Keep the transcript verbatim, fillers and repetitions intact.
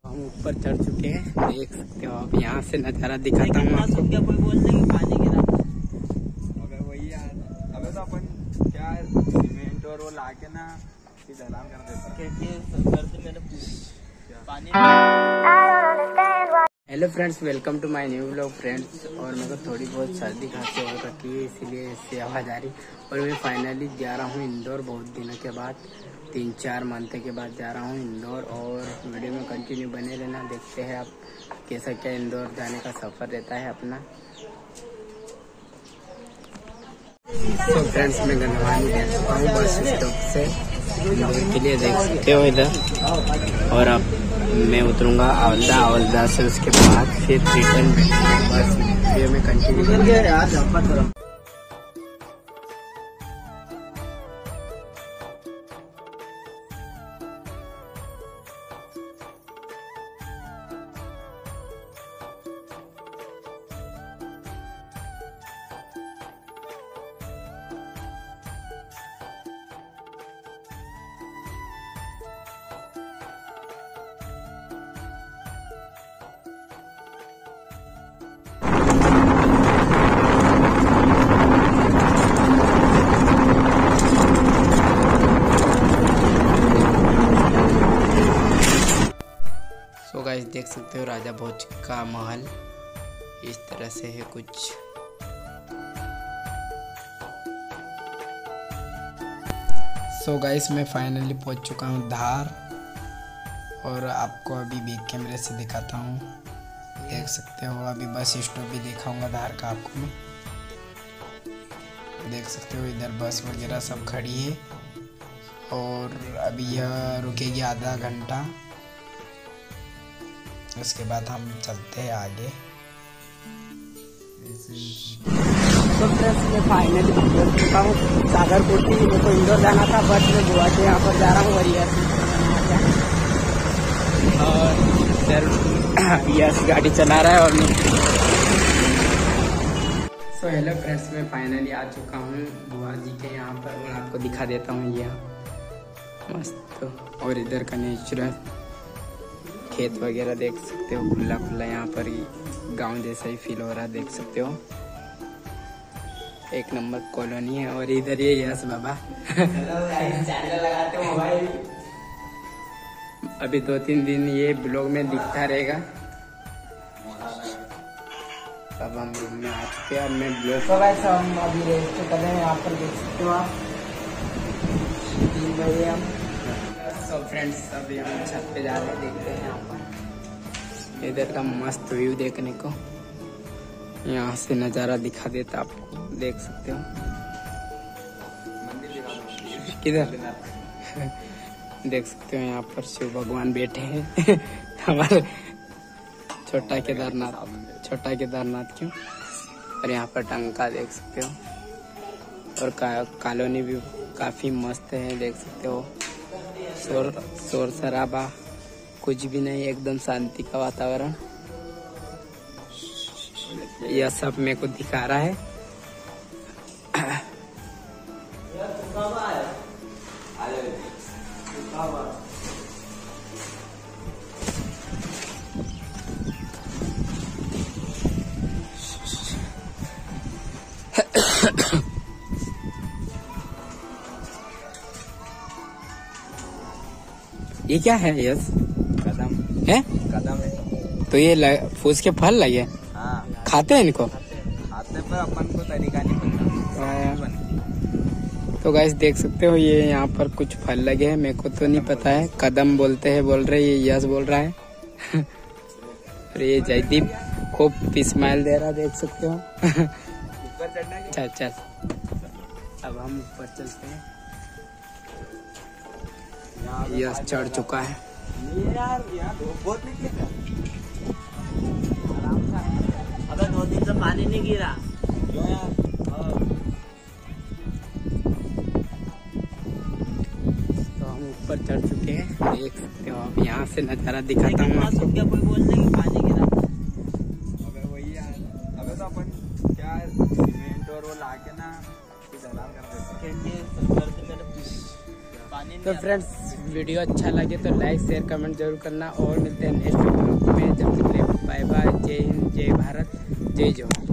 हम ऊपर चढ़ चुके हैं, देख सकते हो आप। यहाँ से नज़ारा दिखाता हूँ आपको। क्या कोई बोलते हैं कि पानी गिरा? अबे वही यार, अबे तो अपन क्या सीमेंट और वो लाके ना ढलान कर देते हैं। पानी hello friends, welcome to my new vlog friends. और मेरे को थोड़ी बहुत सर्दी खांसी हो रखी है, इसीलिए इससे आवाज़ आ रही। और मैं फाइनली जा रहा हूँ इंदौर, बहुत दिनों के बाद, तीन चार मंथ के बाद जा रहा हूँ इंदौर। और वीडियो में कंटिन्यू बने रहना, देखते हैं आप कैसा क्या इंदौर जाने का सफ़र रहता है अपना। तो फ्रेंड्स, मैं गंधवानी देख चुका हूँ बस स्टॉप से के लिए, देख सकते हो इधर। और अब मैं उतरूंगा आवलदा, आवलदा से उसके बाद फिर रिटर्न बस वीडियो में कंटिन्यू। तो गाइस, देख सकते हो राजा भोज का महल इस तरह से है कुछ। सो गाइस, मैं फाइनली पहुंच चुका हूं धार, और आपको अभी बैक कैमरे से दिखाता हूं। देख सकते हो अभी बस स्टॉप भी दिखाऊंगा धार का आपको मैं। देख सकते हो इधर बस वगैरह सब खड़ी है, और अभी यह रुकेगी आधा घंटा, उसके बाद हम चलते हैं आगे। तो फ्रेंड्स, मैं फाइनली पहुंच चुका हूँ सागरकोटी। मेरे को इंदौर जाना था, बट मैं गोवा से यहाँ पर जा रहा हूँ वरिया से। और सर यस गाड़ी चला रहा है और मैं। सो हेलो फ्रेंड्स, मैं फाइनली आ चुका हूँ बुआ जी के यहाँ पर, और आपको दिखा देता हूँ यह मस्त। और इधर का नेचुरल खेत वगैरह देख सकते हो, खुला खुला, यहाँ पर गांव जैसा ही फील हो रहा है, देख सकते हो। एक नंबर कॉलोनी है। और इधर ये यस बाबा लगाते मोबाइल। अभी दो तीन दिन ये ब्लॉग में दिखता रहेगा। अब हम रूम में आ चुके हैं, अब मैं ब्लॉग तो वैसे हम अभी रेस्ट कर रहे हैं, यहाँ पर देख सकते हो आप। तीन बजे हम तो फ्रेंड्स अभी हम छत पे जा रहे हैं, देखते हैं यहाँ पर इधर का मस्त व्यू देखने को। यहाँ से नज़ारा दिखा देता आपको, देख सकते हो। किधर देख सकते हो यहाँ पर शिव भगवान बैठे हैं हमारे छोटा केदारनाथ, छोटा केदारनाथ क्यों। और यहाँ पर टंका देख सकते हो, और का, कॉलोनी भी काफ़ी मस्त है, देख सकते हो। शोर शोर शराबा कुछ भी नहीं, एकदम शांति का वातावरण। यह सब मेरे को दिखा रहा है। ये क्या है यस? कदम है, कदम है। तो ये फूस के फल लगे? हाँ, खाते हैं इनको? खाते पर अपन को तरीका नहीं पता। तो गाइस, देख सकते हो ये यहाँ पर कुछ फल लगे हैं, मेरे को तो नहीं पता है। कदम बोलते हैं, बोल रहे, ये यस बोल रहा है और ये जयदीप खूब स्माइल दे रहा, देख सकते हो ऊपर चढ़ना। चल चल, अब हम ऊपर चलते हैं। यस चढ़ चुका है। यार यहाँ बहुत नहीं गिरा। अबे दो दिन से पानी नहीं गिरा क्यों यार? तो हम ऊपर चढ़ चुके हैं, देख सकते हो आप। यहाँ से नज़ारा दिखाता हूँ आपको। क्या कोई बोलते हैं कि पानी गिरा? अबे वही यार, अबे तो अपन क्या सीमेंट और वो लाके ना ढलान कर देते हैं। पानी तो फ्रेंड्स, वीडियो अच्छा लगे तो लाइक शेयर कमेंट जरूर करना और मिलते हैं नेक्स्ट वीडियो में। जब तक के लिए बाय बाय। जय हिंद, जय भारत, जय जवाहर।